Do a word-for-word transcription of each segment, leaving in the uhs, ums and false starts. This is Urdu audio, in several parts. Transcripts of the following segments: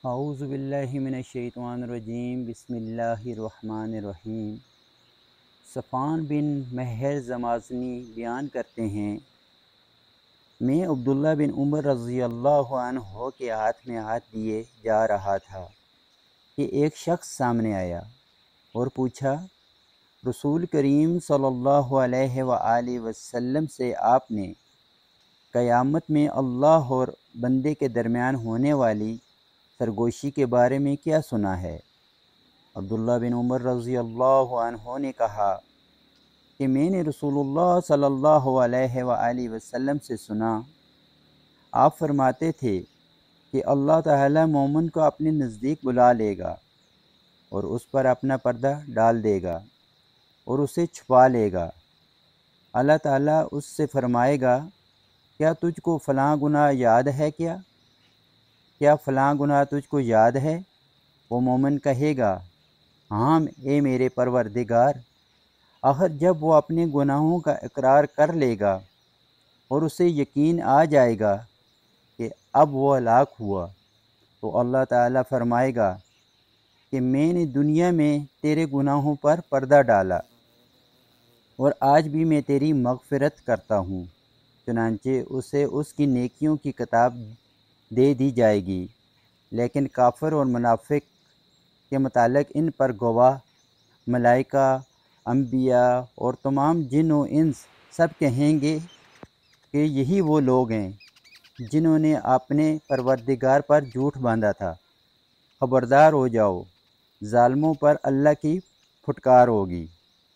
اعوذ باللہ من الشیطان الرجیم بسم اللہ الرحمن الرحیم۔ صفوان بن مہر زمازنی بیان کرتے ہیں، میں عبداللہ بن عمر رضی اللہ عنہ کے ہاتھ میں ہاتھ دیے جا رہا تھا کہ ایک شخص سامنے آیا اور پوچھا، رسول کریم صلی اللہ علیہ وآلہ وسلم سے آپ نے قیامت میں اللہ اور بندے کے درمیان ہونے والی سرگوشی کے بارے میں کیا سنا ہے؟ عبداللہ بن عمر رضی اللہ عنہ نے کہا کہ میں نے رسول اللہ صلی اللہ علیہ وآلہ وسلم سے سنا، آپ فرماتے تھے کہ اللہ تعالی مومن کو اپنے نزدیک بلا لے گا اور اس پر اپنا پردہ ڈال دے گا اور اسے چھپا لے گا۔ اللہ تعالیٰ اس سے فرمائے گا، کیا تجھ کو فلاں گناہ یاد ہے کیا؟ کیا فلاں گناہ تجھ کو یاد ہے؟ وہ مومن کہے گا، ہاں اے میرے پروردگار۔ آخر جب وہ اپنے گناہوں کا اقرار کر لے گا اور اسے یقین آ جائے گا کہ اب وہ ہلاک ہوا، تو اللہ تعالیٰ فرمائے گا کہ میں نے دنیا میں تیرے گناہوں پر پردہ ڈالا اور آج بھی میں تیری مغفرت کرتا ہوں۔ چنانچہ اسے اس کی نیکیوں کی کتاب دے دی جائے گی، لیکن کافر اور منافق کے متعلق ان پر گواہ ملائکہ، انبیاء اور تمام جن و انس سب کہیں گے کہ یہی وہ لوگ ہیں جنہوں نے اپنے پروردگار پر جھوٹ باندھا تھا۔ خبردار ہو جاؤ، ظالموں پر اللہ کی پھٹکار ہوگی۔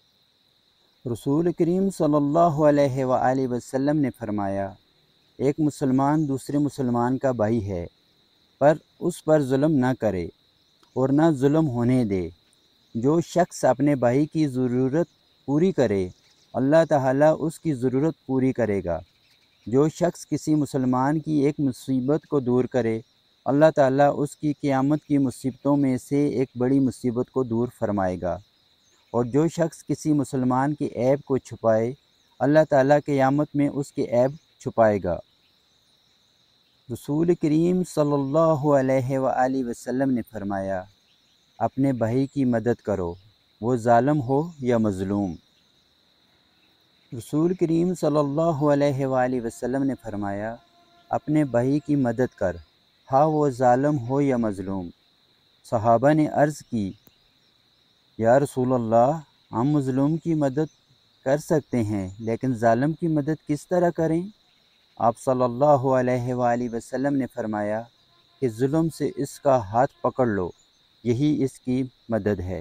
رسول کریم صلی اللہ علیہ وآلہ وسلم نے فرمایا، ایک مسلمان دوسرے مسلمان کا بھائی ہے، پر اس پر ظلم نہ کرے اور نہ ظلم ہونے دے۔ جو شخص اپنے بھائی کی ضرورت پوری کرے، اللہ تعالیٰ اس کی ضرورت پوری کرے گا۔ جو شخص کسی مسلمان کی ایک مصیبت کو دور کرے، اللہ تعالیٰ اس کی قیامت کی مصیبتوں میں سے ایک بڑی مصیبت کو دور فرمائے گا۔ اور جو شخص کسی مسلمان کے عیب کو چھپائے، اللہ تعالیٰ قیامت میں اس کے عیب چھپائے گا۔ رسول کریم صلی اللہ علیہ وآلہ وسلم نے فرمایا، اپنے بھائی کی مدد کرو، وہ ظالم ہو یا مظلوم۔ رسول کریم صلی اللہ علیہ وآلہ وسلم نے فرمایا، اپنے بھائی کی مدد کر، ہاں وہ ظالم ہو یا مظلوم۔ صحابہ نے عرض کی، یا رسول اللہ، ہم مظلوم کی مدد کر سکتے ہیں، لیکن ظالم کی مدد کس طرح کریں؟ آپ صلی اللہ علیہ وآلہ وسلم نے فرمایا کہ ظلم سے اس کا ہاتھ پکڑ لو، یہی اس کی مدد ہے۔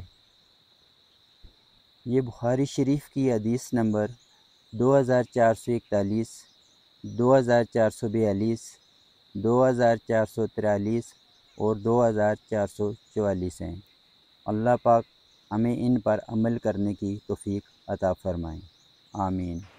یہ بخاری شریف کی حدیث نمبر دو ہزار چار سو اکتالیس، دو ہزار چار سو بیالیس، دو ہزار چار سو تریالیس اور دو ہزار چار سو چوالیس ہیں۔ اللہ پاک ہمیں ان پر عمل کرنے کی توفیق عطا فرمائیں، آمین۔